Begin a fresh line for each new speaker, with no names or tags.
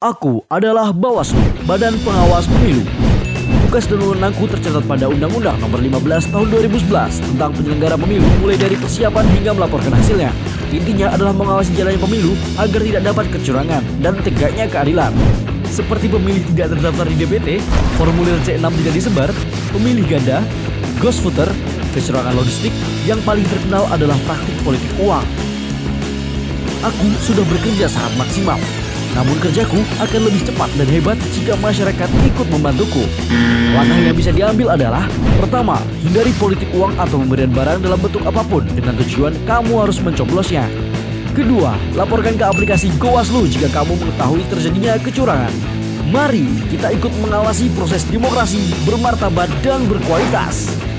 Aku adalah Bawaslu, Badan Pengawas Pemilu. Tugas dan wewenangku tercatat pada Undang-Undang Nomor 15 Tahun 2011 tentang penyelenggara pemilu, mulai dari persiapan hingga melaporkan hasilnya. Intinya adalah mengawasi jalannya pemilu agar tidak dapat kecurangan dan tegaknya keadilan. Seperti pemilih tidak terdaftar di DPT, formulir C6 tidak disebar, pemilih ganda, ghost voter, kecurangan logistik, yang paling terkenal adalah praktik politik uang. Aku sudah bekerja sangat maksimal, namun kerjaku akan lebih cepat dan hebat jika masyarakat ikut membantuku. Langkah yang bisa diambil adalah: pertama, hindari politik uang atau pemberian barang dalam bentuk apapun dengan tujuan kamu harus mencoblosnya. Kedua, laporkan ke aplikasi Gowaslu jika kamu mengetahui terjadinya kecurangan. Mari kita ikut mengawasi proses demokrasi bermartabat dan berkualitas.